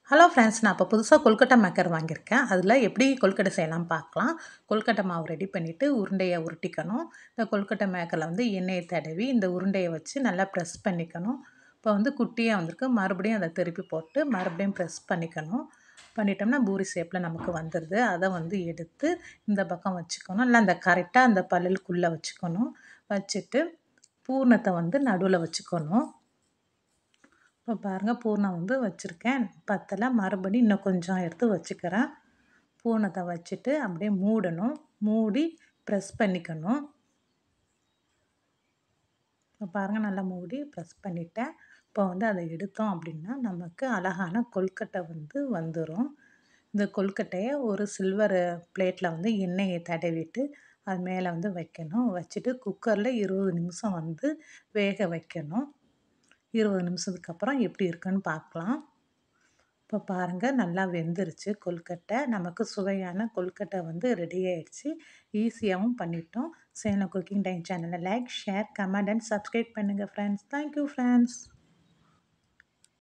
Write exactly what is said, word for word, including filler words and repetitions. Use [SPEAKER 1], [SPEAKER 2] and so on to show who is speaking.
[SPEAKER 1] Hello friends, நான் இப்போ புதுசா கொழுக்கட்டை மேக்கர் வாங்கியிருக்கேன். அதில எப்படி கொழுக்கட்டை செய்யலாம்னு பார்க்கலாம். கொழுக்கட்டை மாவு ரெடி பண்ணிட்டு, உருண்டைய உருட்டிக்கணும். இந்த கொழுக்கட்டை மேக்கர்ல வந்து எண்ணெய தடவி, இந்த உருண்டைய வச்சு நல்லா ப்ரெஸ் பண்ணிக்கணும். இப்போ வந்து குட்டியா வந்திருக்கு. மறுபடியும் அத திருப்பி போட்டு, மறுபடியும் ப்ரெஸ் பண்ணிக்கணும். பண்ணிட்டோம்னா பூரி ஷேப்ல நமக்கு வந்துருது. அத வந்து எடுத்து இந்த பக்கம் வச்சுக்கணும். இல்ல அந்த கரெக்ட்டா அந்த பல்லுக்குள்ள வச்சுக்கணும். வச்சுட்டு பூரணத்த வந்து நடுவுல வச்சுக்கணும். இப்போ பாருங்கள், பூர்ணம் வந்து வச்சுருக்கேன். பத்தலை, மறுபடியும் இன்னும் கொஞ்சம் எடுத்து வச்சுக்கிறேன். பூரணத்தை வச்சுட்டு அப்படியே மூடணும். மூடி ப்ரெஸ் பண்ணிக்கணும். இப்போ பாருங்கள், நல்லா மூடி ப்ரெஸ் பண்ணிட்டேன். இப்போ வந்து அதை எடுத்தோம் அப்படின்னா நமக்கு அழகான கொழுக்கட்டை வந்து வந்துடும். இந்த கொழுக்கட்டையை ஒரு சில்வர் பிளேட்டில் வந்து எண்ணெயை தடவிட்டு அது மேலே வந்து வைக்கணும். வச்சுட்டு குக்கரில் இருபது நிமிஷம் வந்து வேக வைக்கணும். இருபது நிமிஷத்துக்கு அப்புறம் எப்படி இருக்குன்னு பார்க்கலாம். இப்போ பாருங்கள், நல்லா வெந்துருச்சு கொழுக்கட்டை. நமக்கு சுவையான கொழுக்கட்டை வந்து ரெடி ஆயிடுச்சு. ஈஸியாகவும் பண்ணிட்டோம். சேலம் குக்கிங் டைம் சேனலை like, share, comment and subscribe பண்ணுங்கள் ஃப்ரெண்ட்ஸ். Thank you friends.